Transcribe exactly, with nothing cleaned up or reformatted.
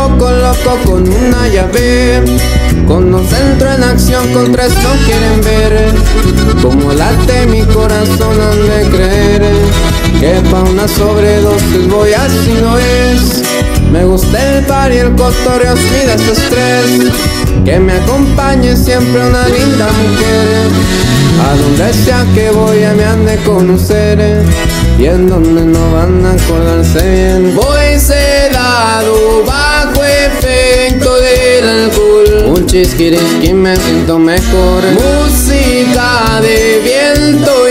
loco, loco con una llave. Con dos entro en acción, con tres no quieren ver. Como late mi corazón han de creer que pa' una sobredosis voy así no es. Me gusta el par y el cotorreo es mi desestrés. Que me acompañe siempre una linda mujer. A donde sea que voy me han de conocer. Y en donde no van a acordarse bien. Voy sedado bajo efecto del alcohol. Un chisquirisqui me siento mejor. Música de viento